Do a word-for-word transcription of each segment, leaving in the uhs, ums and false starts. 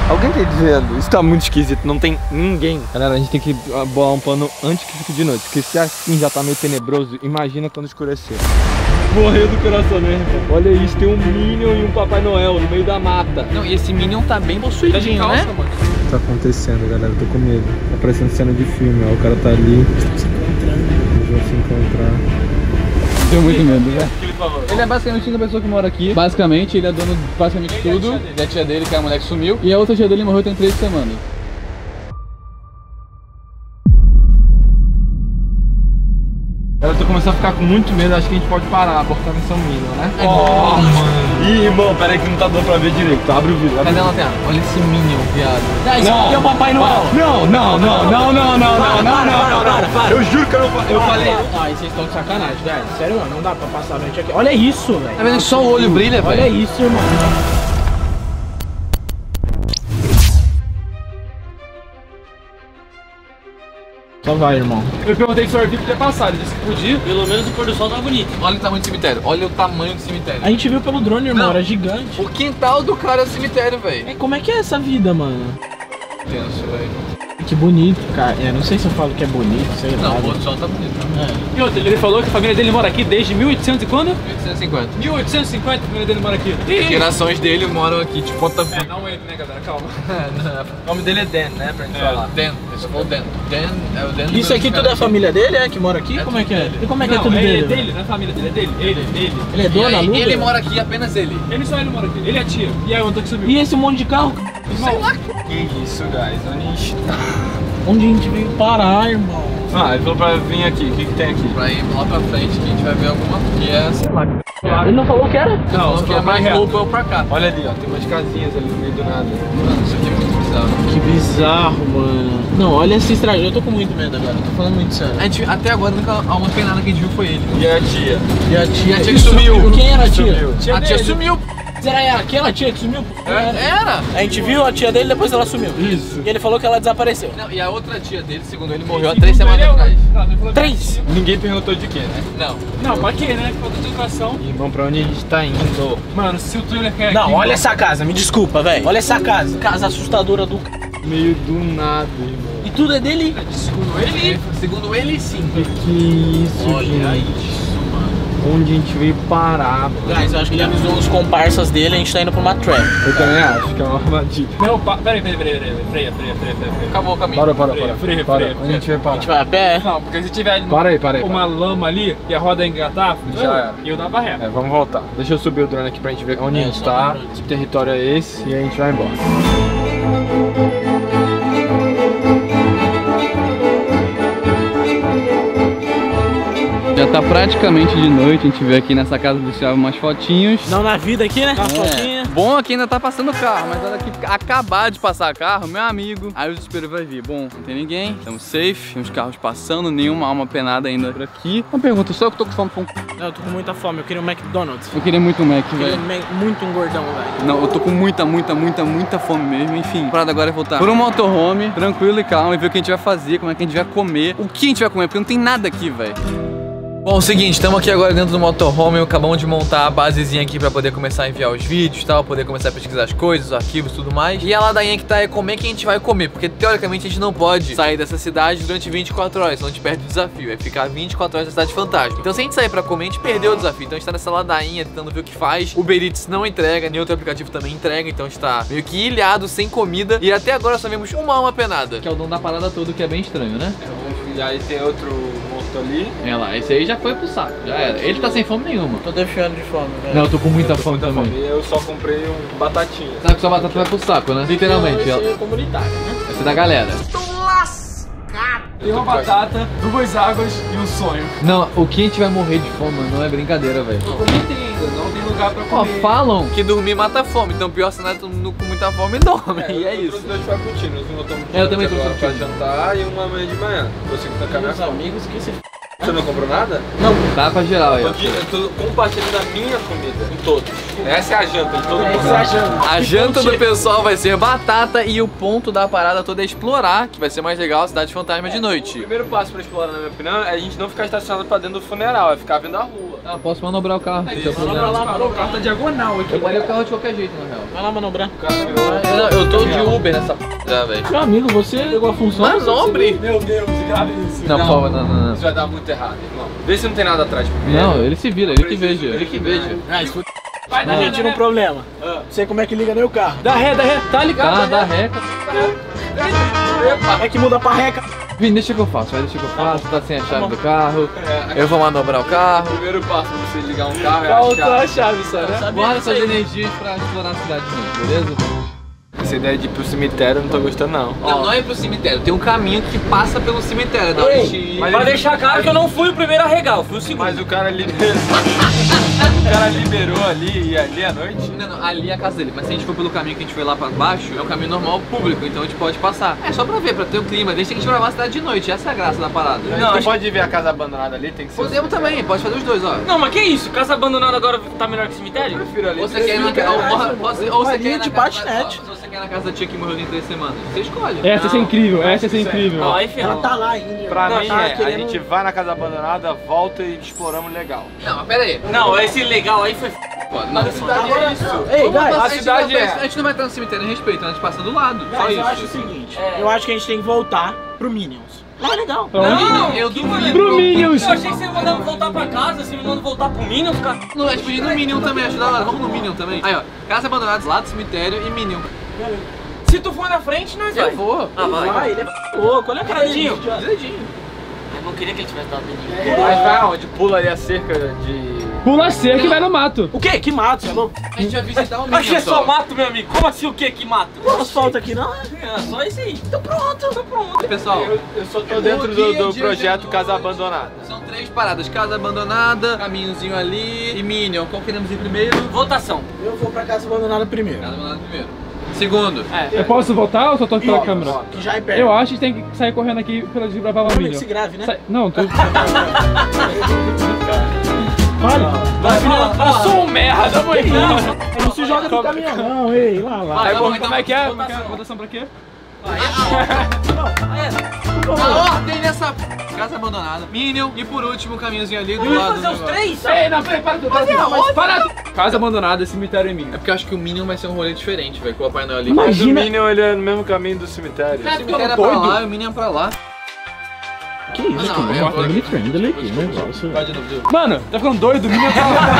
Alguém tá dizendo? Isso tá muito esquisito, não tem ninguém. Galera, a gente tem que bolar um pano antes que fique de noite, porque se assim já tá meio tenebroso, imagina quando escurecer. Morreu do coração mesmo. Olha isso, tem um Minion e um Papai Noel no meio da mata. Não, e esse Minion tá bem possuidinho, tá calça, né? Mano. O que tá acontecendo, galera? Eu tô com medo. Tá parecendo cena de filme, ó. O cara tá ali. Se encontrando. Eles vão se encontrar. Tenho muito medo, né? Ele é basicamente uma pessoa que mora aqui. Basicamente, ele é dono de basicamente tudo. E a tia dele, que é a mulher que sumiu. E a outra tia dele morreu tem três semanas. Eu tô começando a ficar com muito medo, acho que a gente pode parar, abortar a missão Minion, né? Oh, mano! Ih, irmão, peraí que não tá dando pra ver direito, abre o vídeo. Cadê a lanterna? Olha esse Minion, viado. Ah, isso aqui é o Papai Noel! Não, não, não, não, não, não, não, não, não, não, não, eu juro que eu não eu falei. Ai, vocês estão de sacanagem, velho. Sério, mano, não dá pra passar a noite aqui. Olha isso, velho. Tá vendo que só o olho brilha, velho? Olha isso, irmão. Só vai, irmão. Eu perguntei se o Arvito podia passar, ele disse que podia. Pelo menos o pôr do sol tá bonito. Olha o tamanho do cemitério, olha o tamanho do cemitério. A gente viu pelo drone, irmão, Não. era gigante. O quintal do cara é o cemitério, velho. É, como é que é essa vida, mano? Tenso, velho. Que bonito, cara. É, não sei se eu falo que é bonito, sei lá. Não, o pôr do sol tá bonito, né? É. E outra, ele falou que a família dele mora aqui desde mil e oitocentos e quando? mil oitocentos e cinquenta. mil oitocentos e cinquenta a família dele mora aqui. As gerações dele moram aqui de ponta É, não ele, né, galera? Calma. O nome dele é Dan, né, pra gente É. falar. Dan, esse foi o Dan. Dan é o Dan. Isso aqui tudo é a família dele, é? Que mora aqui? É Como é que é? tudo E como é que Não, é tudo é dele? dele, não é família dele, é dele. Ele, ele. Ele é dono, aluga? Ele mora aqui, apenas ele. Ele só ele mora aqui. Ele é a tia. E aí, onde que sumiu? E esse monte de carro? Sei lá. Que isso, guys, onde a gente tá? Onde a gente veio parar, irmão? Ah, ele falou pra vir aqui, o que que tem aqui? Pra ir lá pra frente que a gente vai ver alguma que é, sei lá. Ele não falou que era? Não, falou que é mais reto. louco pra cá. Olha ali, ó, tem umas casinhas ali no meio do nada. Mano, isso aqui é muito bizarro. Que bizarro, mano. Não, olha essa estrada. Eu tô com muito medo agora, eu tô falando muito sério. A gente, até agora, a única alma penada que a gente viu foi ele. E a tia? E a tia, E a tia que Isso, sumiu. Quem era a tia? Sumiu. A tia sumiu. Será aquela tia que sumiu? Era. A gente viu a tia dele, depois ela sumiu. Isso. E ele falou que ela desapareceu. Não, e a outra tia dele, segundo ele, morreu há três semanas atrás. Três? Ninguém perguntou de quê, né? Não. Não, pra quê, né? Falta de educação. Irmão, pra onde a gente tá indo? Mano, se o trailer quer Não, aqui, olha essa casa, me desculpa, velho. Olha essa casa. Casa assustadora do c... Meio do nada, irmão. E tudo é dele? Segundo ele, Segundo ele, sim. Que que isso, Olha gente? isso, mano. Onde a gente veio parar? Guys, eu acho que ele avisou os comparsas dele, a gente tá indo pra uma trap. Eu também acho que é uma armadilha. Não, pa... peraí, peraí, peraí, peraí. Freia, freia, freia, freia, freia. Acabou o caminho. Para, para, Freia, para. freia, para. freia, Onde a gente vai A parar? gente vai a pé? Não, porque se tiver Para aí, para aí, uma para. lama ali e a roda engatar, Já era. e eu dava ré. É, vamos voltar. Deixa eu subir o drone aqui pra gente ver onde É, a gente só tá, o drone. que território é esse, e a gente vai embora. Já tá praticamente de noite, a gente veio aqui nessa casa do Thiago umas fotinhos. Não na vida aqui, né? Na É. fotinha. Bom aqui ainda tá passando carro, mas olha que acabar de passar carro, meu amigo, aí o desespero vai vir. Bom, não tem ninguém, estamos safe, tem uns carros passando, nenhuma alma penada ainda por aqui. Uma pergunta, só que eu tô com fome com... Não, eu tô com muita fome, eu queria um McDonald's. Eu queria muito um Mac, Eu queria velho. muito um gordão, velho. Não, eu tô com muita, muita, muita, muita fome mesmo, enfim. A parada agora é voltar por um motorhome, tranquilo e calmo, e ver o que a gente vai fazer, como é que a gente vai comer, o que a gente vai comer, porque não tem nada aqui, velho. Bom, é o seguinte, estamos aqui agora dentro do motorhome, acabamos de montar a basezinha aqui pra poder começar a enviar os vídeos e tal, poder começar a pesquisar as coisas, os arquivos e tudo mais. E a ladainha que tá é como é que a gente vai comer, porque teoricamente a gente não pode sair dessa cidade durante vinte e quatro horas, senão a gente perde o desafio, é ficar vinte e quatro horas na cidade fantasma. Então se a gente sair pra comer, a gente perdeu o desafio, então a gente tá nessa ladainha tentando ver o que faz. O Uber Eats não entrega, nem outro aplicativo também entrega, então a gente tá meio que ilhado, sem comida, e até agora só vimos uma alma penada, que é o dono da parada toda, que é bem estranho, né? E aí tem outro morto ali. É lá, esse aí já foi pro saco, já era. Ele tá sem fome nenhuma. Tô deixando de fome, velho. Não, eu tô com muita Eu tô com fome muita também. fome. E eu só comprei um batatinha. Sabe que sua batata vai pro saco, né? Literalmente. Esse Ela... é comunitário, né? Vai ser da galera. Tem uma batata, duas águas e um sonho. Não, o que a gente vai morrer de fome, mano, não é brincadeira, velho. Não tem ainda, não tem lugar pra Ó, comer. falam que dormir mata a fome, então o pior cenário é todo mundo com muita fome e dorme, e é Eu isso. trouxe dois frappuccinos, um eu tomo É, eu também agora trouxe pra frappuccino. jantar e uma amanhã de manhã. Você que tá com a minha Meus fome. amigos que se... Você não comprou nada? Não. Dá pra geral aí, Eu ó. tô, eu tô compartilhando a minha comida com todos. Essa é a janta de todo mundo. Essa é a janta. A Que janta do ponte- pessoal vai ser batata e o ponto da parada toda é explorar, que vai ser mais legal a cidade fantasma de O noite. primeiro passo pra explorar, na minha opinião, é a gente não ficar estacionado pra dentro do funeral, é ficar vendo a rua. Ah, posso manobrar o carro. Aí, manobra lá, manobra. O carro tá diagonal aqui. Eu parei o carro de qualquer jeito, na real. Vai lá manobrar. Eu, eu tô de Uber nessa p já, velho. Meu amigo, você pegou a função. Manobre! Meu Deus, grave isso. Não, por favor, não, não, não. Isso vai dar muito errado, irmão. Vê se não tem nada atrás primeiro. Não, ele se vira, ele que veja. Ele que veja. Ah, isso Vai, Não, eu tiro um problema. Ah. Sei como é que liga meu carro. Dá ré, dá ré. Tá ligado? Tá, dá ré. É que muda pra reca. Vini, deixa que eu faço, vai, deixa que eu faço. Tá sem a chave do carro. Eu vou manobrar o carro. Primeiro passo pra você ligar um carro é Faltou a a chave só, né? Guarda suas energias pra explorar a cidade de novo, beleza? Essa ideia de ir pro cemitério eu não tô gostando, não. Não, não é pro cemitério, tem um caminho que passa pelo cemitério. Dá Ei, um mas Pra ele- deixar claro que eu não fui o primeiro a regar, eu fui o segundo. Mas o cara liberou. O cara liberou ali e ali à noite. Não, não, ali é a casa dele, mas se a gente for pelo caminho que a gente foi lá pra baixo, é um caminho normal público, então a gente pode passar. É só pra ver, pra ter o clima, deixa que a gente gravar a cidade de noite, essa é a graça da parada. Não, Não, não acho- pode ver a casa abandonada ali, tem que ser. Podemos também, pode fazer os dois, ó. Não, mas que isso? Casa abandonada agora tá melhor que cemitério? Eu prefiro ali. Ou você quer ir na casa, ou, ou você- ou você quer ir na de casa, patinete. ó, se você quer ir na casa da tia que morreu em três semanas, você escolhe. É. Essa ia ser incrível, essa ia ser incrível. Não, aí Ela ferrou. tá lá ainda. Pra Não, mim tá é, a querendo- gente vai na casa abandonada, volta e exploramos legal. Não, mas pera aí. Não, esse legal aí foi. Pô, não, Agora, Ei, guys, a, a gente cidade não, é- a gente não vai entrar no cemitério em respeito, a gente passa do lado. Só guys, isso. eu acho o seguinte. É. Eu acho que a gente tem que voltar pro Minions. Lá é legal. Não, eu que duvido. maneiro. Pro Minions. Eu achei que você ia mandar voltar pra casa, você me manda voltar pro Minions, cara. Não, a gente podia ir no Minion também, acho da hora. Vamos no Minion também. Aí, ó, casa abandonada, lá do cemitério e Minion. Se tu for na frente, nós vai. Eu vou. Ah, vai. Vai, ele é louco. Olha a cara dele. Dedinho. Dedinho. Eu não queria que ele tivesse dado dedinho. Mas vai aonde? Pula ali a cerca de. Pula a cerca e vai no mato. O quê? Que mato, você é louco? A gente vai visitar o Minion. Achei só mato, meu amigo. Como assim o que que mata? Não asfalto aqui não. É, só isso aí. Tô pronto, tô pronto. Pessoal, Eu, eu só tô dentro do, do projeto Casa Abandonada. são três paradas: casa abandonada, caminhozinho ali e Minion. Qual queremos ir primeiro? Votação. Eu vou pra casa abandonada primeiro. Casa abandonada primeiro. Segundo. Eu posso voltar ou só tô aqui pela Ó, câmera? Que já é perto. Eu acho que tem que sair correndo aqui pela desbravar o Amigo, vídeo. se grave, né? Sai- Não, tô. Fala. Vai, fala. Eu sou um merda, mãe. Não, não se joga do caminhão não, ei, lá, lá. Vai, vamos, Como é que é? então. Como é que é? Votação pra quê? A ordem nessa casa abandonada, Minion e por último o caminhozinho ali do Eu ia lado. fazer do os negócio. três? Ei, não, peraí, para tudo. Para tudo. Para tudo. Casa abandonada, cemitério em mim. É porque eu acho que o Minion vai ser um rolê diferente, velho, com o Papai Noel ali. Mas o Imagina. Minion ele é no mesmo caminho do cemitério. O cemitério é pra lá e o Minion é pra lá. Que isso, Ah, que não, é eu uma tô family aqui. friendly aqui, negócio. Vai de novo, de novo. Mano, tá ficando doido? Menino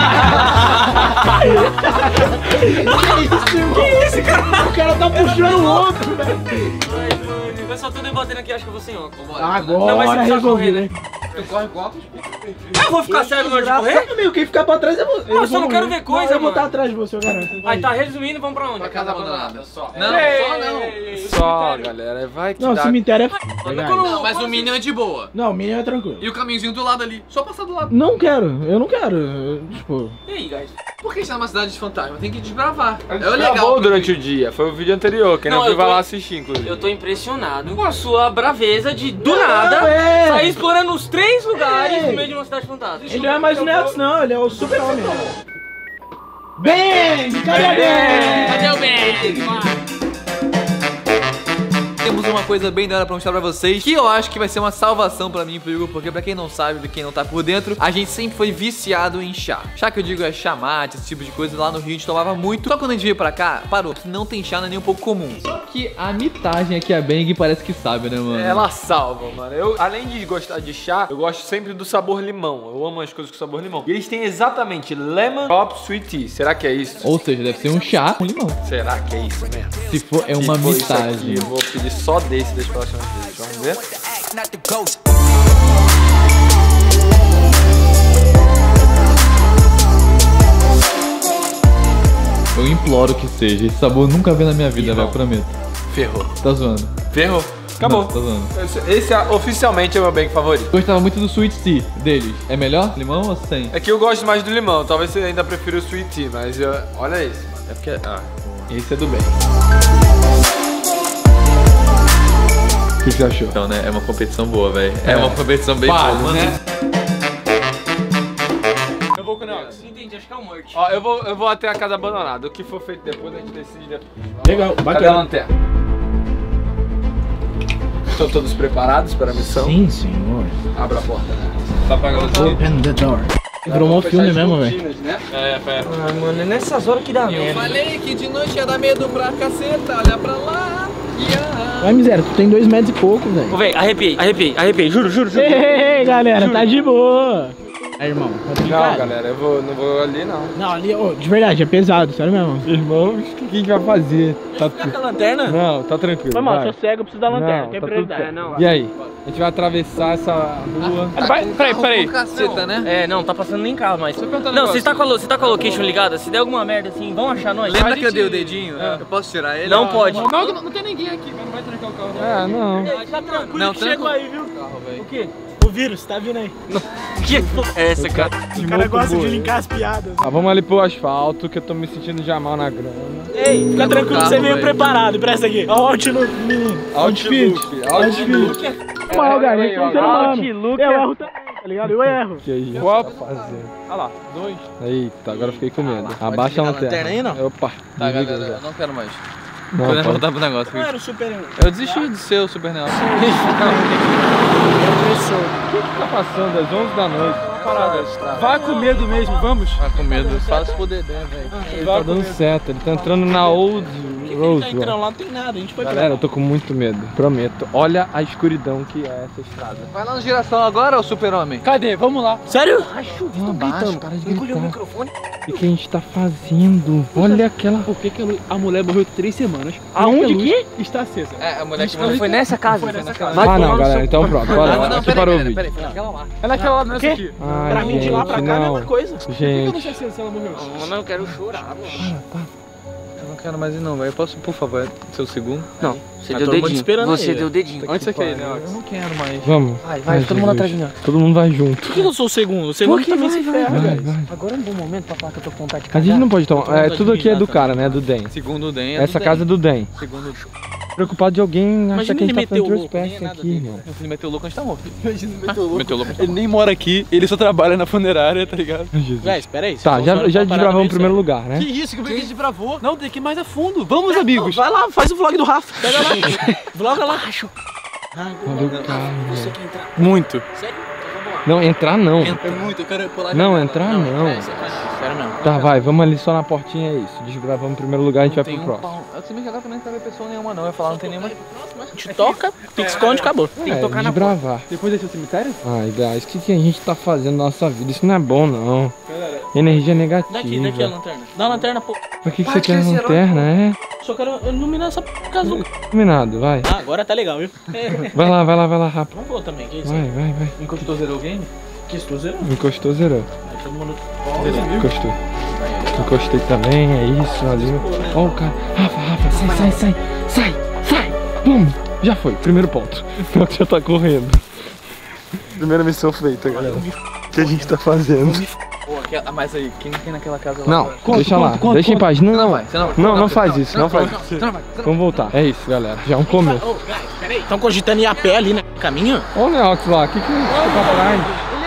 O cara tá puxando o outro, velho. Ai, mano. Eu só tô debatendo aqui, acho que eu vou sem óculos. Vambora. Agora Não, mas você precisa resolvi, correr, né? Tu corre com óculos? Eu vou ficar cego na hora de correr? Desgraçado, amigo, quem ficar pra trás é você. Não, eu só não quero ver coisa, Eu vou mano. estar atrás de você, eu garanto. Aí tá resumindo, vamos pra onde? Pra casa abandonada. Só. Não, só não. Só, galera. Vai que Não, dá. cemitério é f... legal. Não, mas o Minion é de boa. Não, o Minion é tranquilo. E o caminhozinho do lado ali. Só passar do lado. Não quero, eu não quero. eu, Tipo, E aí, guys? Por que a gente tá numa cidade de fantasma? Tem que desbravar. A gente É o gravou legal. durante o dia. Foi o vídeo anterior. Quem não, Não, viu eu vai tô- lá assistir, inclusive. Eu tô impressionado com a sua braveza de, do Não, nada, é. sair explorando os três lugares É. no meio de uma cidade fantasma. ele não é mais o Netos, não, ele é o super-homem. Bem, cadê a bem? Cadê o bem? Temos uma coisa bem da hora pra mostrar pra vocês, que eu acho que vai ser uma salvação pra mim e pro Igor, porque pra quem não sabe, pra quem não tá por dentro, a gente sempre foi viciado em chá. Chá que eu digo é chá mate, esse tipo de coisa. Lá no Rio a gente tomava muito. Só quando a gente veio pra cá, parou, que não tem chá, não é nem um pouco comum. Só que a mitagem aqui, a Bang, parece que sabe, né, mano? Ela salva, mano. Eu, além de gostar de chá, eu gosto sempre do sabor limão. Eu amo as coisas com sabor limão. E eles têm exatamente Lemon Drop Sweet Tea. Será que é isso? Ou seja, deve ser um chá com limão. Será que é isso mesmo? Se for, é uma Se for isso aqui, mitagem. eu vou pedir só desse das próximas vezes. Vamos ver? Eu imploro que seja. Esse sabor eu nunca vi na minha vida, Irmão. velho, prometo. Ferrou. Tá zoando. Ferrou. Acabou. Não, tá zoando. Esse, esse é, oficialmente é o meu bang favorito. Gostava muito do Sweet Tea deles. É melhor? Limão ou sem? É que eu gosto mais do limão. Talvez você ainda prefira o Sweet Tea, mas eu, olha isso. É porque... Ah, Esse é do bem. O que você achou? Então, né? É uma competição boa, velho. É. É. uma competição bem Vale, boa, né? eu vou com o Neox. Entendi, acho que é o Morte. Ó, eu vou, eu vou até a casa abandonada. O que for feito depois, a gente decide depois. Legal, Cadê a bacana. lanterna? Estão todos preparados para a missão? Sim, senhor. Abra a porta. Tá apagando tudo? Open the door. Virou um filme mesmo, velho. Né? É, pera. Ah, mano, é nessas horas que dá Eu merda. falei que de noite ia dar medo pra caceta, olha pra lá. Yeah. Vai, miséria, tu tem dois metros e pouco, velho. Ô, velho, arrepiei, arrepiei, arrepiei, juro, juro, juro. Ei, galera, tá de boa. Aí, irmão, tá Não, brincando? galera, eu vou, não vou ali não. Não, ali, ô, de verdade, é pesado, sério mesmo. Irmãos, o que a gente vai fazer? Tá tu... a lanterna? Não, tá tranquilo. Foi mal, vai. sou cego, eu preciso da lanterna, Não, tem tá tudo prioridade. certo. não. E aí? A gente vai atravessar essa rua. Vai, peraí, peraí. Caceta, né? É, não, tá passando nem carro, mas... perguntar um Não, negócio. você tá, com a, lo- você tá com a location ligada? Se der alguma merda assim, vão achar nós. Lembra A que eu gente- dei o dedinho? Eu posso tirar ele? Não pode. Não, não, não tem ninguém aqui, mas não vai trancar o carro. Ah, não. Tá tranquilo Não, que tranca chegou o aí, viu? carro, velho. O quê? O vírus, tá vindo aí. Que porra é essa, cara? O cara gosta de linkar as piadas. Ah, vamos ali pro asfalto, que eu tô me sentindo já mal na grama. Ei, fica tranquilo que carro, você veio velho. preparado. Presta aqui. Ó, o Outlook, menino. Outfit, outfit. Mal, cara, a gente é um ser humano. Outlook Eu é- erro também, tá ligado? Eu erro. Que isso? Qual fazer? Olha lá, dois. Eita, agora eu fiquei com medo. Abaixa a ligar a lanterna. lanterna aí, não? Opa, Tá, desliga galera, já. eu não quero mais. Não, Podemos pode. voltar pro negócio. Não era o super herói. Eu desisti de ser o Super Neo. O que que tá passando às onze da noite? Parada. Vá com medo mesmo, vamos? Tá com medo, faço por Dedé, velho. Ele tá dando certo, ele tá entrando na Old Ele Rose. tá entrando lá, não tem nada. A gente foi pra Galera, lá. eu tô com muito medo, prometo. Olha a escuridão que é essa estrada. Vai lá no giração agora, ô super-homem. Cadê? Vamos lá. Sério? Não abaixa, para de gritar. O que, que a gente tá fazendo? Olha aquela... Por que, que a mulher morreu três semanas? Aonde Porque que? a luz está acesa. É, a mulher que Não foi nessa casa. Foi nessa casa. Vai Ah, tomar não, no galera, seu- então pronto, Não, bora não, lá. não, Aqui peraí, parou o peraí, vídeo. peraí, foi naquela lá. É naquela lá, nessa Quê? aqui. Ai, Pra mim, de lá pra cá, é a não. mesma coisa. Por que eu não Gente, sei acesa se ela morreu? Mano, eu quero chorar, mano. Eu não quero mais ir não, velho. Posso, por favor, ser o segundo? Não, você Tá deu todo mundo dedinho. esperando Você aí, deu dedinho. Onde você quer ir, né, Eu Alex? não quero mais. vamos. Vai, vai, Ai, todo mundo Jesus. atrás de mim. Todo mundo vai junto. Por que eu sou o segundo? O segundo Porque também vai, se vai, ferra, Vai, velho. vai. Agora é um bom momento pra falar que eu tô com vontade de A cagar. gente não pode tomar. É, vontade tudo de aqui é do mijar cara, né? Do Den. Segundo o Den é Essa do casa é do Den. Den. Segundo Preocupado de alguém achar Imagina que a gente ele tá fazendo meter o louco, trespass nem é nada aqui, dele. meu. Meu filho meteu louco, a gente tá morto. Imagina, meteu louco. Meteu louco. Ele nem mora aqui, ele só trabalha na funerária, tá ligado? Jesus. Véi, espera aí. Tá, já, já desbravamos o primeiro lugar, né? Que isso, que que a gente bravou? Não, tem que ir mais a fundo. Vamos, amigos. Vai lá, faz o vlog do Rafa. Pega lá. Vloga lá. Ah, Olha o carro, você velho. quer entrar? Muito. Sério? Então vamos lá. Não, entrar não. É muito, eu quero pular. Não, entrar não. É, você tá- Sério mesmo. Tá, vai, vamos ali só na portinha, é isso. Desbravamos o primeiro lugar, a gente vai Tem pro um próximo. pau. Eu também que agora também não quero ver pessoa nenhuma não. Eu ia falar, não tem nenhuma. A gente toca, pique esconde, acabou. Tem que tocar na desbravar. Depois desse cemitério? Ai, guys, o que, que a gente tá fazendo na nossa vida? Isso não é bom, não. Energia negativa. Daqui, daqui a lanterna. Dá a lanterna, pô. Pra que, que você quer lanterna, é? Só quero iluminar essa casa. Iluminado, vai. Ah, agora tá legal, viu? Vai lá, vai lá, vai lá, rápido. Vamos pôr também, que é isso? Vai, vai, vai. Encostou, zerou o game? Que estou zerando. Encostou, zerou. Aí todo mundo... Encostou. Encostei também, é isso, ali. Ó o cara. Rafa, Rafa, sai, sai, sai. Sai, sai. Vamos. Já foi, primeiro ponto. Pronto, já tá correndo. Primeira missão feita, galera. O que a gente tá fazendo? Pô, aquela, mas aí, quem tem naquela casa lá? Não, agora? deixa lá, deixa em paz. Não, não, vai, você não vai. não, não Não, faz não, isso, não, não faz não, isso. não vai, não. Vamos voltar. É isso, galera. Já é um começo. Ô, guys, peraí. Estão cogitando ir a pé ali no caminho? Olha o Neox lá, o que que é pra trás?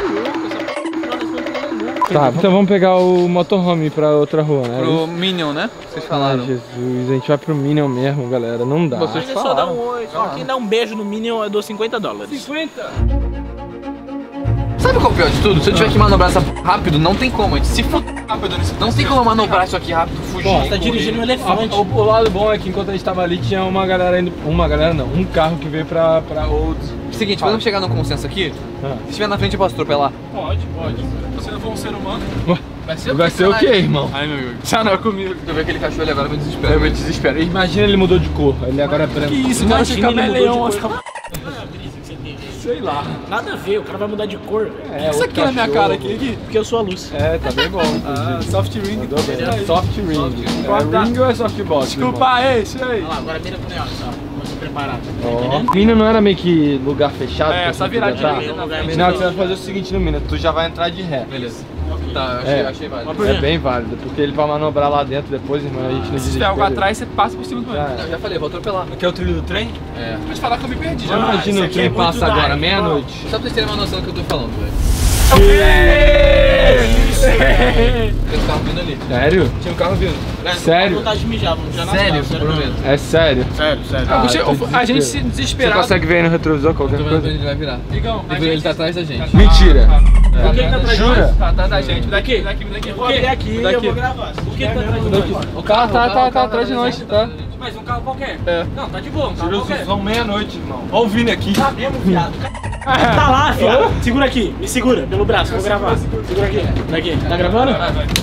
Tá, então vamos pegar o motorhome pra outra rua, né? Pro Minion, né? Vocês Ai, falaram. Jesus, a gente vai pro Minion mesmo, galera. Não dá. Vocês Mas é só dar falaram. um oi. Só quem dá um beijo no Minion eu dou cinquenta dólares. cinquenta. Sabe qual é o pior de tudo? Se eu tiver que manobrar essa p... rápido, não tem como. A gente se f... rápido nisso. Não tem como eu manobrar isso aqui rápido, fugir. Você tá dirigindo um elefante. O, o lado bom é que enquanto a gente tava ali, tinha uma galera indo. Uma galera não, um carro que veio pra, pra Old. Seguinte, podemos chegar num consenso aqui? Ah. Se estiver na frente, eu posso atropelar. Pode, pode. Se você não for um ser humano. Vai ser Vai ser o quê, irmão? Ai, meu amigo. Já não é comigo. Eu ver aquele cachorro ali agora, eu me desespero. Eu me desespero. Imagina ele mudou de cor, ele agora é branco. Que isso, cara? Imagina Fica ele leão. mudou de Essa... cor. Qual é a brisa que você tem? Sei lá. Nada a ver, o cara vai mudar de cor, velho. É, Isso aqui na minha cara aqui. aqui. Porque eu sou a luz. É, tá bem bom. Ah, soft ring. Mandou bem. Soft ring. Corta. É ring ou é softbox? Desculpa aí, isso aí. Olha lá, agora mira pro negócio, ó. Eu tô preparado. Tá Ó. entendendo? Mina não era meio que lugar fechado? É, que só você virar podia direita tá? na frente. Não, você vai fazer o seguinte no Mina, tu já vai entrar de ré. Beleza. Tá, achei, É. achei válido. Por É quê? bem válido, porque ele vai manobrar lá dentro depois, irmão, a gente não Se desiste. tiver algo atrás, você passa por cima do Já banco. é. Não, já falei, vou atropelar. Aqui é o trilho do trem? É. Vou te falar que eu me perdi Já já. imagina isso o aqui trem é muito passa agora, dark. meia-noite. Só pra vocês terem uma noção do que eu tô falando, velho. Eles estavam vindo ali. Sério? Tinha um carro vindo. Sério? vontade de mijar, vamos mijar na Sério, sala, prometo. É sério? Sério, sério. Ah, Ah, você- tô a gente desesperado. se Você desesperado. consegue ver aí no retrovisor qualquer Tô vendo quando coisa? ele vai virar. Igão, a Ele, ele gente... tá atrás da gente. Mentira. O que que tá atrás de Jura? nós? Tá atrás da gente. Daqui, daqui, daqui. Vou abrir aqui e eu vou gravar. O que tá atrás de nós? O carro tá, o tá, carro, tá o atrás de carro nós, gente, tá? Mas um carro qualquer. É. Não, tá de boa, um carro qualquer. São meia-noite, irmão. Olha o Vini aqui. Tá mesmo, viado. Tá lá, viado. Segura aqui, me segura pelo braço, vou gravar. Segura aqui. Daqui. Tá gravando? Vai, vai.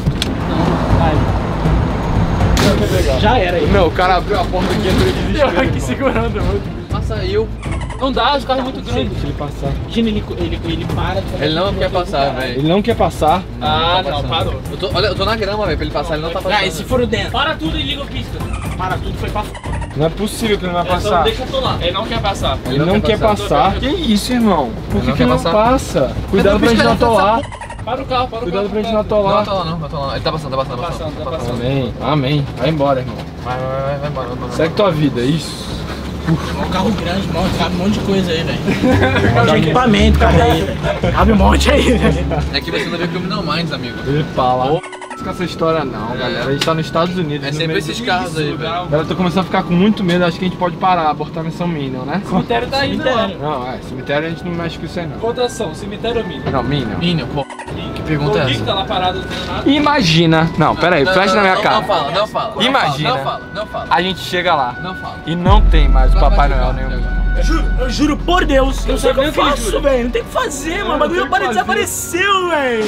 Já era aí. Meu, o cara abriu a porta aqui e entrou de Eu aqui segurando muito. Passa eu. Não dá, os carros muito grandes. Deixa ele passar. Imagina, ele, ele, ele para de fazer Ele não aquilo, quer eu tô passar, com velho. Ele não quer passar. Ah, não, parou. Eu tô, olha, eu tô na grama, velho, pra ele passar, ele não tá passando. Ah, e se for o dentro? Para tudo e liga o pisca. Para tudo, foi pra f... Não é possível que ele não vai Então passar. deixa eu tô lá. Ele não quer passar. Ele não quer passar. Que isso, irmão? Por Ele que não que quer não passar? passa? Cuidado pra gente não atolar. Para o carro, para o Cuidado carro. pra gente não Não, atolar. tá lá não, não tá lá não. Ele tá passando, tá passando, tá passando. Passando, tá Tá passando. Amém, amém. Vai embora, irmão. Vai, vai, vai, vai embora, vai embora. Segue tua vida, isso. Um carro grande, mano, cabe um monte de coisa aí, velho. Tem equipamento, cara, aí, velho. Cabe um monte aí, velho. É que você não vê Criminal Minds, amigo. Ele fala. Não com essa história não, galera. A gente tá nos Estados Unidos. É no sempre meio esses do- carros aí, velho. Galera, eu tô começando a ficar com muito medo. Acho que a gente pode parar, abortar a missão Minion, né? O cemitério tá indo lá. Não, é, cemitério a gente não mexe com isso aí não. Votação, cemitério ou Minion? Não, Minion. Minion, pô. Que pergunta O é que essa? que tá lá parado, não tem nada? Imagina. Não, pera aí, Não, flash não, na minha não, cara. Não fala, não fala. não Imagina. fala, Não fala, não fala. A gente chega lá Não fala. e não tem mais o Vai, Papai vai, Noel vai, nenhum. vai. Eu juro, eu juro por Deus, eu sei o que eu sabendo que ele faço, jura. velho. Não tem o que fazer, mano. O bagulho tem para que fazer. desapareceu, velho.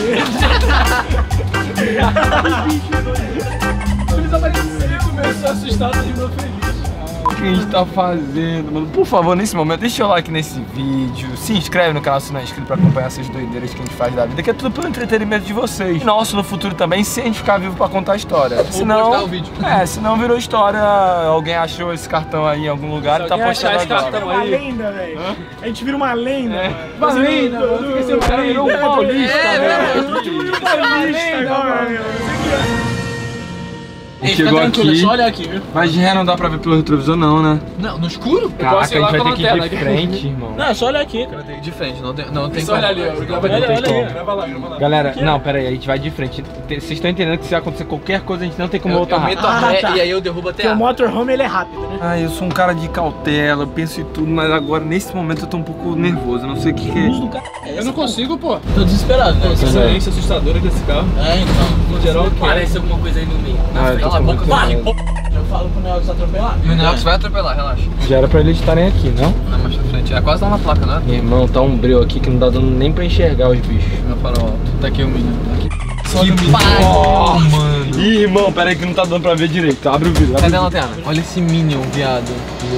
Ele desapareceu, começou assustado de novo feliz. O que a gente tá fazendo, mano? Por favor, nesse momento, deixa o like nesse vídeo. Se inscreve no canal se não é inscrito pra acompanhar essas doideiras que a gente faz da vida, que é tudo pelo entretenimento de vocês. E nosso no futuro também, se a gente ficar vivo pra contar a história. postar Senão, o vídeo. é, senão virou história. Alguém achou esse cartão aí em algum lugar Se e tá alguém achar postando esse agora. cartão Uma aí. lenda, velho. A gente vira uma lenda, mano. Uma lenda, mano. Fica esse cara virou um paulista, É, velho. Paulista agora, meu. Ei, Chegou Fica tranquilo, aqui. só olha aqui, viu? Mas de ré não dá pra ver pelo retrovisor não, né? Não, no escuro? Caraca, a posso ir gente lá vai com a ter que ir de lanterna. frente, irmão. Não, é só olha aqui. Cara, tem- De frente, não tem, não tem Só olha como. ali, ó. Grava Não ali, tem olha como. aí. Grava lá, grava lá. Galera, não, pera aí, a gente vai de frente. Vocês estão entendendo que se acontecer qualquer coisa, a gente não tem como Eu, voltar eu rápido. meto a Ah, ré tá. e aí eu derrubo até Porque a o motorhome, ele é rápido, né? Ah, eu sou um cara de cautela, eu penso em tudo, mas agora, nesse momento, eu tô um pouco nervoso, eu não sei o que, que é. Luz do carro. Eu não consigo, pô. Tô desesperado, né? Essa silêncio assustadora desse carro. É, então. No geral, Parece alguma coisa aí no meio. Ah, eu tô Cala a com boca, muito vale, medo. Eu falo pro Neo que você atropelar. E o Neox vai atropelar, relaxa. Já era pra eles estarem aqui, não? Não, mais pra frente. É quase dar uma placa, né? Irmão, tá um breu aqui que não dá dando nem pra enxergar os bichos. Meu farol alto. Tá aqui o Minion. Tá aqui. Que pau, mano. Ih, irmão, pera aí que não tá dando pra ver direito. Abre o vidro, abre Cadê o a vidro. lanterna? Olha esse Minion, viado.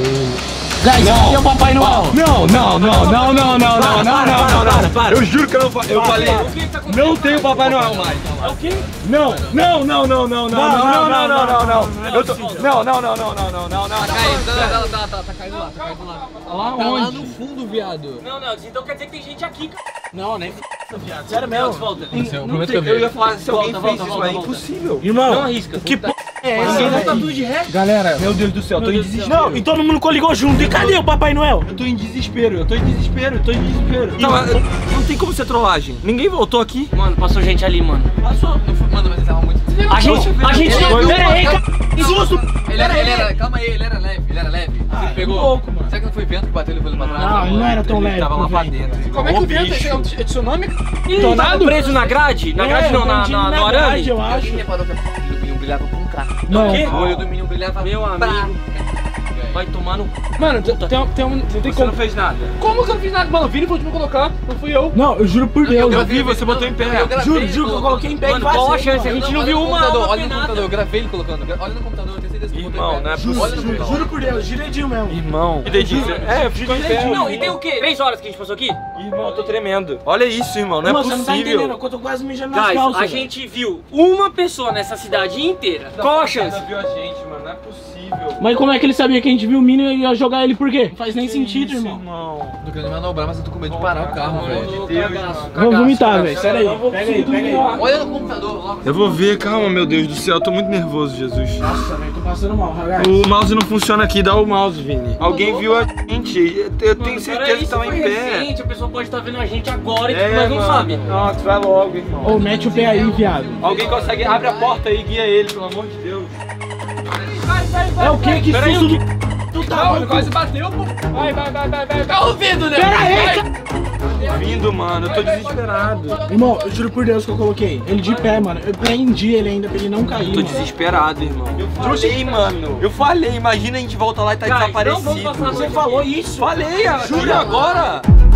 Guys, aqui é o Papai Noel. Não, não, não, não, não, não, não, não, não, não, não. Para, para. Eu juro que eu não fa- eu falei. Não tem o Papai Noel mais. É o quê? Não, não, não, não, não, não, não, não, não, não, não. Eu tô. Não, não, não, não, não, não, não, não. Tá caindo, tá, tá, tá, tá, tá caindo lá, tá caindo lá. Lá Tá lá onde? no fundo, viado. Não, não, então quer dizer que tem gente aqui, cara. Não, nem f***, viado. Sério mesmo. Volta. Eu Não prometo que tem, eu vi. eu ia falar se alguém Volta, fez volta, isso volta, aí, volta. impossível. Irmão, Não arrisca. que p*** é essa, Não, velho? tá tudo de ré. Galera, meu Deus do céu, eu tô em desespero. Não, e todo mundo coligou junto. E cadê o Papai Noel? Eu tô em desespero, eu tô em desespero, eu tô em desespero. Não, mas não tem como ser trollagem. Ninguém voltou aqui. Mano, passou gente ali, mano. Passou. Não foi, mano, mas ele tava muito. A gente, a gente... Ele- Pera aí, cara. Que susto! Ele era, ele era, calma aí, ele era leve, ele era leve. Você pegou. louco, mano. Será que não foi vento que bateu ele foi pra trás? Não, ele não era tão leve. Tava lá pra velho. dentro. Como é que o vento é um tsunami? Tô nada preso na grade? Na grade É, não, na, prendi na, na no arame? grade, eu acho. Alguém reparou que o olho do Minion brilhava com um crack? Não. O quê? O olho do Minion brilhava Meu pra- amigo. Vai tomar no... Mano, tem, tem, tem um... Não tem Você como... não fez nada. Como que eu não fiz nada? Mano, o Vini falou de me colocar, não fui eu. Não, eu juro por Deus. Eu vi, gravei, você botou em pé. Eu gravei Juro, ele juro que eu colocando. coloquei em pé e Mano, qual a vazei, chance? A mano. gente Não, não viu olha no uma computador, alma Olha no penada. computador, eu gravei ele colocando. Olha no computador, eu tenho certeza que ele Irmão, botou em não é pé. possível. Olha no computador. Juro por Deus, direitinho mesmo. Irmão. É, ficou em pé. Não, e tem o quê? Três horas que a gente passou aqui? Irmão, eu tô tremendo. Olha isso, irmão, não é Mano, você não tá entendendo, possível. eu tô quase mijando nas Guys, calças. a velho. gente viu uma pessoa nessa cidade inteira. Qual a chance? viu a gente, mano, não é possível. Mas como é que ele sabia que a gente viu o Minion e ia jogar ele por quê? Não faz nem sentido, irmão. Tô querendo manobrar, mas eu tô com medo de parar o carro, velho. Vamos vomitar, velho. Sério aí. Pega aí, pega aí. Olha no computador logo. Eu vou ver, calma, meu Deus do céu, eu tô muito nervoso, Jesus. Nossa, velho, tô passando mal, ragazzi. O mouse não funciona aqui, dá o mouse, Vini. Alguém viu a gente. Eu tenho certeza que tava em pé. Recente, a pessoa pode estar vendo a gente agora e É, nós não mano. sabe. Não, tu vai logo, irmão. Ô, mete o pé aí, viado. Alguém consegue, abre a porta aí e guia ele, pelo amor de Deus. É o que? Que Peraí, susto o do... Tu tá Calma, louco? quase bateu, pô. Vai, vai, vai, vai, vai. Tá ouvindo, né? Pera aí, cara. Vindo, mano, eu tô desesperado. Irmão, eu juro por Deus que eu coloquei ele de pé, mano. Eu prendi ele ainda pra ele não cair, Tô mano. desesperado, irmão. Eu falei, mano. Eu falei, imagina a gente volta lá e tá Guys, não desaparecido. vamos passar a Você noite falou aqui. isso? Falei, jura agora?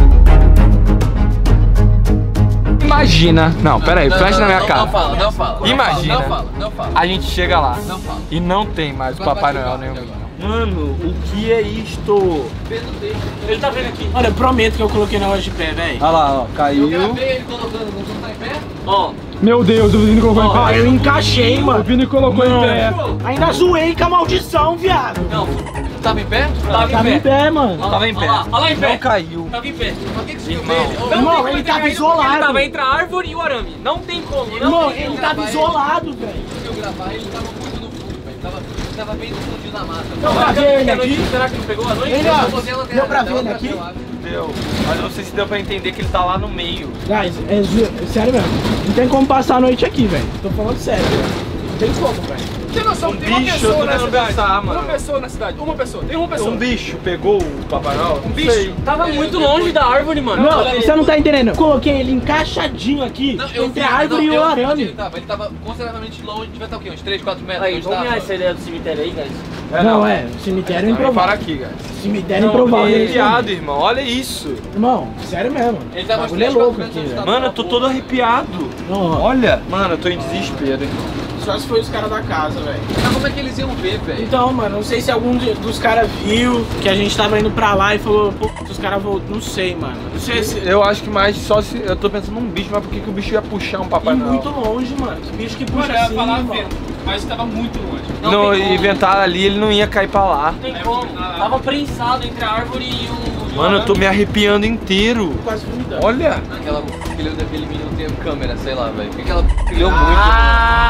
Imagina. Não, pera aí, flash na minha cara. Não fala, não fala. Imagina. Não fala, não fala. A gente chega lá Não fala. e não tem mais o Papai Noel nenhum. Mano, o que é isto? Ele tá vendo aqui. Olha, eu prometo que eu coloquei negócio de pé, velho. Olha lá, ó, caiu. Eu gravei ele colocando, não tá em pé? Ó, Meu Deus, o Vini colocou Ah, eu encaixei, mano. Vini colocou Não. em pé. Ainda zoei com a maldição, viado. não, Tava em pé? tava Tava em em pé. pé, mano. Tava em pé. Olha lá, olha lá em pé. Não caiu. Tava em pé. Por que que você Irmão. filmou ele? Não Irmão, tem como ele tava pegar isolado. Ele tava entre a árvore e o arame. Não tem como. Não Irmão, tem ele como. tava isolado, velho. Se eu gravar, ele tava muito no fundo, velho. Tava, tava bem escondido na mata. Não, Será pra que ver ele a noite- aqui. Será que não pegou a noite? Ele, Eu ó, botei a lanterna deu pra dela, ver ele pra aqui? ver lá. Deu. Mas eu não sei se deu pra entender que ele tá lá no meio. Guys, é zo- sério mesmo. Não tem como passar a noite aqui, velho. Tô falando sério, velho. Não tem como, velho. Tem noção, tem uma bicho, eu pessoa tô na tentando cidade. pensar, mano. Uma pessoa na cidade, uma pessoa, tem uma pessoa. Um bicho pegou o Papai Noel? Um bicho? Tava muito longe da árvore, mano. Não, Olha aí. você não tá entendendo. Eu coloquei ele encaixadinho aqui, Não, eu entre vi, a árvore não, e eu o vi onde arame. Ele tava, ele tava consideravelmente longe, devia estar o quê? Uns três, quatro metros? Aí, onde vamos tava. ganhar essa ideia do cemitério aí, guys. É, Não, é, cemitério é Para improvável. aqui, cara. Cemitério é improvável. Tô arrepiado, irmão. Olha isso. Irmão, sério mesmo. Ele tava uns Bagulho é três, louco quatro aqui, metros. velho. Mano, eu tô todo arrepiado. Não, Olha. Mano, eu tô em desespero, irmão. só se foi os caras da casa, velho. Mas como é que eles iam ver, velho? Então, mano, não sei se algum de- dos caras viu que a gente tava indo pra lá e falou, pô, os caras voltaram. Não sei, mano. Não sei se. Eu acho que mais só se... Eu tô pensando num bicho, mas por que, que o bicho ia puxar um Papai E Noel? muito longe, mano. Que bicho que puxa Mano, eu ia assim, falar irmão. vento, mas tava muito longe. Não Não, tem como. inventar ali, ele não ia cair pra lá. Não tem como. Tava prensado entre a árvore e o... Mano, eu tô me arrepiando inteiro. Quase vomitando. Olha. Aquela que leu daquele menino tem câmera, sei lá, velho. Porque aquela brilhou Ah,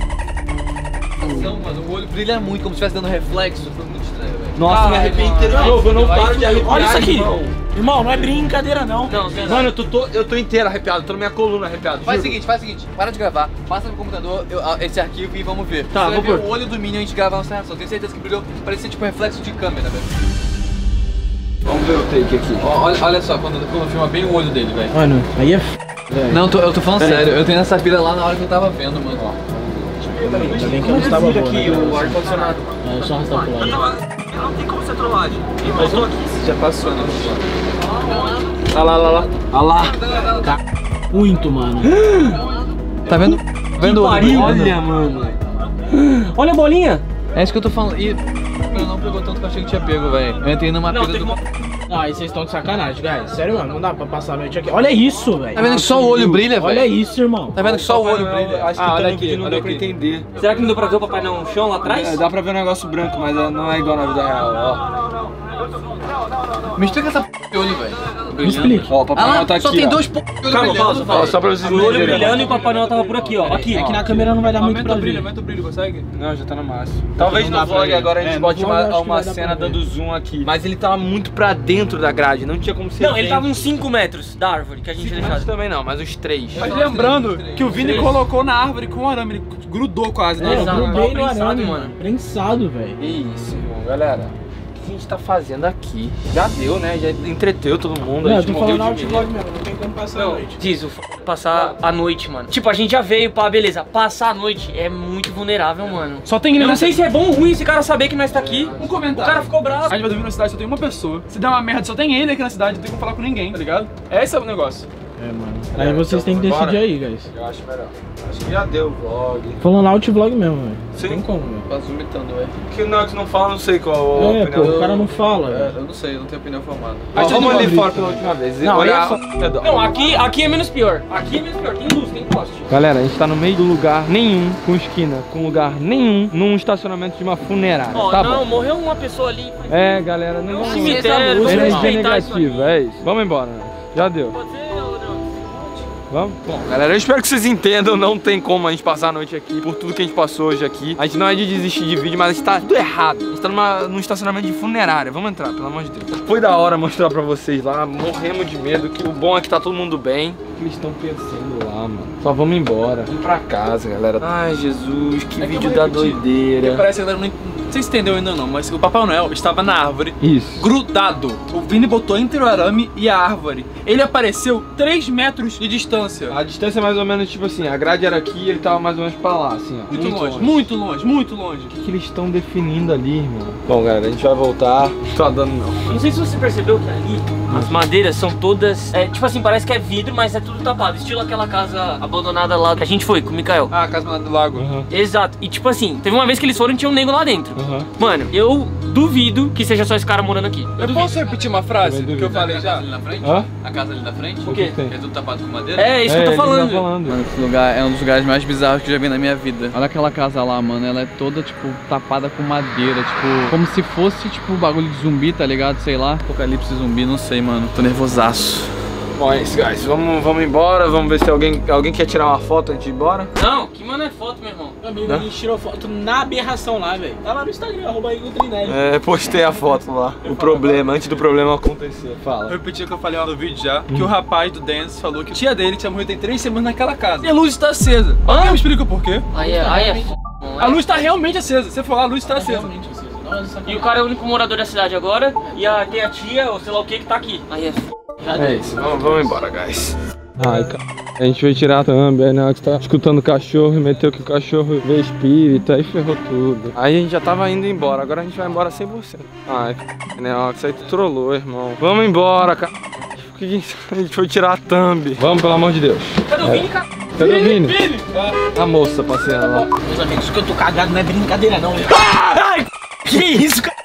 muito. Não, mano, o olho brilha muito, como se estivesse dando reflexo. Foi muito estranho, velho. Nossa, me arrepiei inteiro de Não, novo. Eu não paro de arrepiar, Olha isso aqui. irmão. Irmão, não é brincadeira, não. não, verdade. Mano, eu tô, tô- eu tô inteiro arrepiado. Tô na minha coluna arrepiado. Faz o juro. seguinte, faz o seguinte, para de gravar, passa no computador eu- a- esse arquivo e vamos ver. Tá, Você vai vou ver pôr. o olho do Minion e a gente grava a nossa reação. Tenho certeza que brilhou, parecia tipo um reflexo de câmera, velho. Vamos ver o take aqui. Ó, Olha, olha só, quando, quando filma bem o olho dele, velho. Mano, aí é f... velho. Não, eu tô, eu tô falando sério, eu tenho essa pilha lá na hora que eu tava vendo, mano. Ainda bem que eu não estava boa, né, o ar-condicionado. É só arrastar pro lado. Não tem como ser trollagem. Eu tô aqui. Já passou, né? Olha lá, olha lá. Olha lá. Muito, mano. Tá vendo? Vendo o olho? Olha, mano. Olha a bolinha. É isso que eu tô falando. E eu não pegou tanto que eu achei que tinha pego, velho. Eu entrei numa Não, pilha teve do... uma... Não, aí vocês estão de sacanagem, guys. Sério, mano, não dá pra passar a noite aqui. Olha isso, velho. Tá vendo que só o olho brilha, velho? Olha isso, irmão. Tá vendo que só o olho brilha? Acho que Ah, tá olha no aqui, vídeo, não olha deu pra aqui. entender. Será que não deu pra ver o Papai Noel no chão lá atrás? É, dá pra ver um negócio branco, mas é- não é igual na vida real, ó. Me explica essa p de olho, velho. Me explica. Ó, o Papai Ah Noel lá, tá aqui, só tem ó. dois p de olho Calma, brilhando, pausa, Ó, pausa. só pra vocês O olho entenderem. brilhando e o Papai Noel tava por aqui, ó. Aqui. É que na câmera não vai dar muito Aumenta pra o brilho, ver. aumenta o brilho, consegue? Não, já tá no máximo. Talvez Não no dá pra vlog ver. agora a gente É, no bote vlog eu uma, acho que uma vai dar cena pra ver. dando zoom aqui. Mas ele tava muito pra dentro da grade, não tinha como ser. Não, ele tava uns cinco metros da árvore que a gente tinha Mas deixado. também não, mas os três. Mas lembrando que o Vini Três. colocou na árvore com o arame, ele grudou quase, né? É, eu Exato, grudei no prensado, arame, mano. mano. Prensado, velho. Isso, irmão, galera. O que a gente tá fazendo aqui? Já deu, né? Já entreteu todo mundo. Não, a eu gente tô morreu falando de outvlog medo. mesmo, não tem como passar a Não, noite. diz, o f... passar a noite, mano. Tipo, a gente já veio pra, beleza, passar a noite é muito vulnerável, mano. Só tem Eu não sei se é bom ou ruim esse cara saber que nós tá aqui. Um O comentário. cara ficou bravo. A gente vai dormir na cidade, só tem uma pessoa. Se der uma merda, só tem ele aqui na cidade, não tem como falar com ninguém, tá ligado? Esse é o negócio. É, mano. Aí vocês têm que decidir Bora. aí, guys. Eu acho melhor. Acho que já deu o vlog. Falando outvlog mesmo, velho. Sim. Não tem como, velho. Tá vomitando, velho. Que não, que não fala, não sei qual a É, opinião. pô, o cara não fala, É, velho. eu não sei, eu não tenho opinião formada. Ó, vamos ali abrir. fora pela última vez. Não, Olha aí é a- só- Não, aqui, aqui é menos pior. Aqui é menos pior. Tem luz, tem poste. Galera, a gente tá no meio do lugar nenhum, com esquina, com lugar nenhum, num estacionamento de uma funerária. Ó, tá não, bom. morreu uma pessoa ali. É, galera, não vamos. Cemitério, vamos Energia respeitar isso negativa, aí. é isso. Vamos embora, né? Já deu. Pode ser ou não? Vamos? Bom, galera, eu espero que vocês entendam. Não tem como a gente passar a noite aqui por tudo que a gente passou hoje aqui. A gente não é de desistir de vídeo, mas a gente tá tudo errado. A gente tá numa, num estacionamento de funerária. Vamos entrar, pelo amor de Deus. Foi da hora mostrar pra vocês lá. Morremos de medo. Que o bom é que tá todo mundo bem. O que eles estão pensando lá, mano? Só vamos embora. Vamos pra casa, galera. Ai, Jesus, que É que vídeo eu da vou repetir. doideira. Parece que a galera não, não sei se entendeu ainda não, mas o Papai Noel estava na árvore, Isso. grudado. O Vini botou entre o arame e a árvore. Ele apareceu três metros de distância. A distância é mais ou menos tipo assim, a grade era aqui e ele tava mais ou menos pra lá, assim, ó. Muito, longe, muito longe, muito longe. O que, que eles estão definindo ali, irmão? Bom, galera, a gente vai voltar. Não tá dando, não. Eu não sei se você percebeu que ali as madeiras são todas. É, tipo assim, parece que é vidro, mas é tudo tapado. Estilo aquela casa abandonada lá que a gente foi com o Mikael. Ah, a casa do lago. Uhum. Exato. E tipo assim, teve uma vez que eles foram e tinha um nego lá dentro. Uhum. Mano, eu duvido que seja só esse cara morando aqui. Eu Eu posso repetir uma frase Também que eu duvido. falei já? Ali na frente? Hã? A casa ali na frente? O que que tem? É tudo tapado com madeira? É, isso que eu tô ele tá falando. falando. Mano, esse lugar é um dos lugares mais bizarros que eu já vi na minha vida. Olha aquela casa lá, mano. Ela é toda, tipo, tapada com madeira. Tipo, como se fosse, tipo, bagulho de zumbi, tá ligado? Sei lá. Apocalipse zumbi, não sei, mano. Tô nervosaço. Bom, é isso, guys. Vamos, vamos embora. Vamos ver se alguém, alguém quer tirar uma foto antes de ir embora. Não, que mano é foto, meu irmão. Meu amigo, Né? a gente tirou foto na aberração lá, velho. Tá lá no Instagram, arroba Igor Trinelli. É, postei a foto lá. O problema, antes do problema acontecer. Eu Fala. repeti o que eu falei lá no vídeo já, que o rapaz do dance falou que a tia dele tinha morrido tem três semanas naquela casa. E a luz está acesa. Alguém me explica o porquê? Aí é, aí é f... A luz está realmente acesa. Você for lá, a luz está acesa. Realmente, vocês. Nossa, E o cara é o único morador da cidade agora. E a, tem a tia, ou sei lá o que, que tá aqui. Aí é f... É isso, vamos, vamos embora, guys. Ai, cara. A gente foi tirar a thumb, aí na hora que tá escutando o cachorro e meteu que o cachorro vê espírito, aí ferrou tudo. Aí a gente já tava indo embora, agora a gente vai embora cem por cento. Ai, Neox, aí tu trollou, irmão. Vamos embora, cara. Por que a gente foi tirar a thumb? Vamos, pelo amor de Deus. Cadê o Vini, cara? Cadê o Vini? A moça passeando lá. meus amigos, que eu tô cagado não é brincadeira, não, velho. Ai, que isso, cara?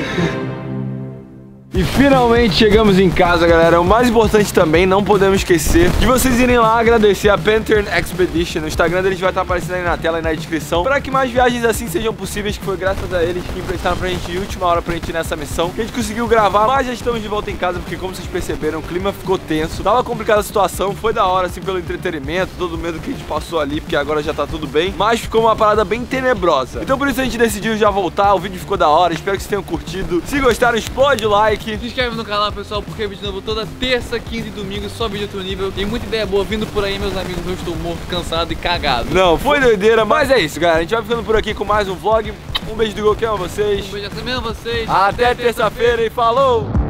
E finalmente chegamos em casa, galera. O mais importante também, não podemos esquecer de vocês irem lá agradecer a Pattern Expedition. O Instagram deles vai estar aparecendo aí na tela e na descrição, para que mais viagens assim sejam possíveis, que foi graças a eles que emprestaram pra gente de última hora pra gente ir nessa missão, que a gente conseguiu gravar, mas já estamos de volta em casa, porque como vocês perceberam, o clima ficou tenso. Tava complicada a situação, foi da hora assim pelo entretenimento, todo o medo que a gente passou ali, porque agora já tá tudo bem, mas ficou uma parada bem tenebrosa. Então por isso a gente decidiu já voltar, o vídeo ficou da hora, espero que vocês tenham curtido. Se gostaram, explode o like. Se inscreve no canal, pessoal, porque é vídeo novo toda terça, quinze e domingo, só vídeo outro nível. Tem muita ideia boa vindo por aí, meus amigos. Eu estou morto, cansado e cagado. Não, foi doideira, mas é isso, galera. A gente vai ficando por aqui com mais um vlog. Um beijo do Goku a vocês. Um beijo também a vocês. Até terça-feira e falou!